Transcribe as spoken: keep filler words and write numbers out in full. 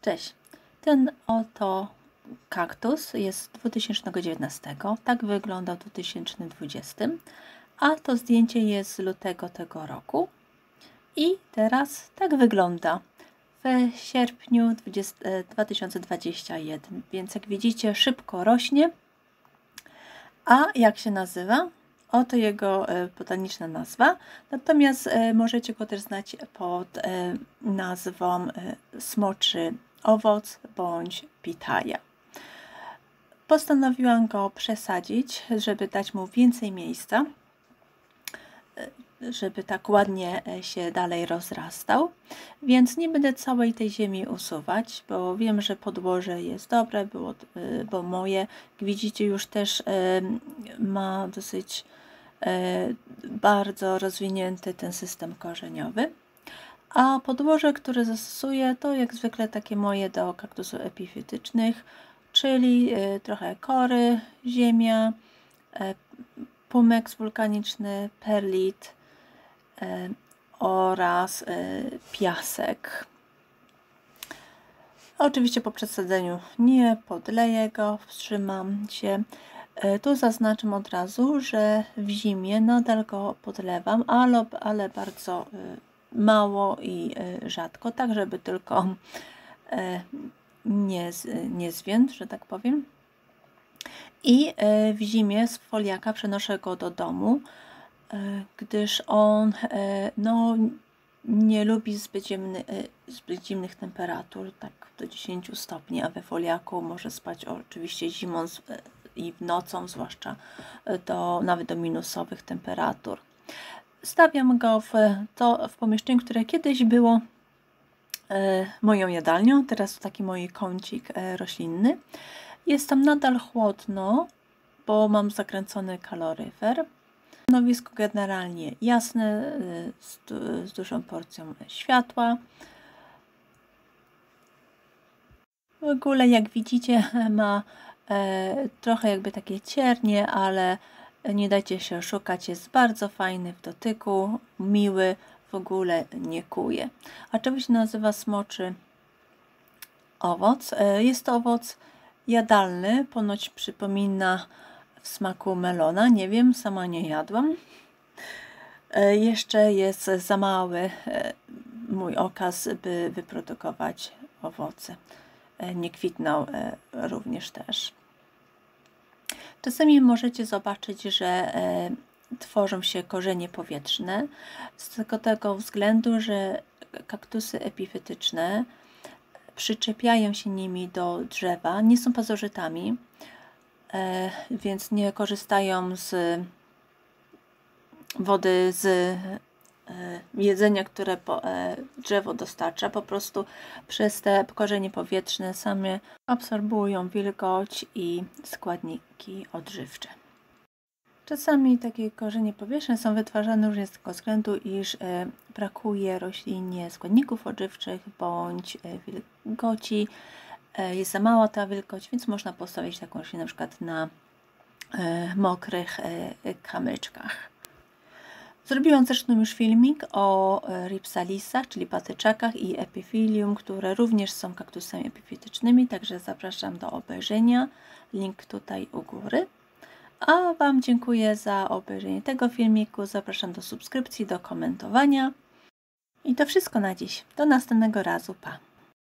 Cześć! Ten oto kaktus jest z dwa tysiące dziewiętnastego. Tak wyglądał w dwa tysiące dwudziestym. A to zdjęcie jest z lutego tego roku. I teraz tak wygląda w sierpniu dwa tysiące dwudziestym pierwszym. Więc jak widzicie, szybko rośnie. A jak się nazywa? Oto jego botaniczna nazwa. Natomiast możecie go też znać pod nazwą smoczy owoc bądź pitaja. Postanowiłam go przesadzić, żeby dać mu więcej miejsca, żeby tak ładnie się dalej rozrastał. Więc nie będę całej tej ziemi usuwać, bo wiem, że podłoże jest dobre, było, bo moje, jak widzicie, już też ma dosyć bardzo rozwinięty ten system korzeniowy. A podłoże, które zastosuję, to jak zwykle takie moje do kaktusów epifitycznych, czyli trochę kory, ziemia, pumeks wulkaniczny, perlit oraz piasek. Oczywiście po przesadzeniu nie podleję go, wstrzymam się. Tu zaznaczam od razu, że w zimie nadal go podlewam, ale, ale bardzo mało i rzadko, tak żeby tylko nie, nie zwiędł, że tak powiem. I w zimie z foliaka przenoszę go do domu, gdyż on no, nie lubi zbyt, zimny, zbyt zimnych temperatur, tak do dziesięciu stopni, a we foliaku może spać oczywiście zimą i w nocą, zwłaszcza do, nawet do minusowych temperatur. Stawiam go w, to, w pomieszczeniu, które kiedyś było e, moją jadalnią, teraz to taki mój kącik e, roślinny. Jest tam nadal chłodno, bo mam zakręcony kaloryfer. Stanowisko generalnie jasne, e, z, z dużą porcją światła. W ogóle, jak widzicie, ma e, trochę jakby takie ciernie, ale nie dajcie się oszukać, jest bardzo fajny w dotyku, miły, w ogóle nie kuje. A czemu się nazywa smoczy owoc? Jest to owoc jadalny, ponoć przypomina w smaku melona, nie wiem, sama nie jadłam. Jeszcze jest za mały mój okaz, by wyprodukować owoce. Nie kwitną również też. Czasami możecie zobaczyć, że e, tworzą się korzenie powietrzne z tego, tego względu, że kaktusy epifytyczne przyczepiają się nimi do drzewa, nie są pasożytami, e, więc nie korzystają z wody z e, jedzenia, które po, e, drzewo dostarcza. Po prostu przez te korzenie powietrzne same absorbują wilgoć i składniki odżywcze. Czasami takie korzenie powietrzne są wytwarzane również z tego względu, iż e, brakuje roślinie składników odżywczych bądź e, wilgoci. E, jest za mała ta wilgoć, więc można postawić taką roślinę na przykład na e, mokrych e, kamyczkach. Zrobiłam zresztą już filmik o ripsalisach, czyli patyczakach i epifilium, które również są kaktusami epifitycznymi, także zapraszam do obejrzenia. Link tutaj u góry. A Wam dziękuję za obejrzenie tego filmiku. Zapraszam do subskrypcji, do komentowania. I to wszystko na dziś. Do następnego razu. Pa!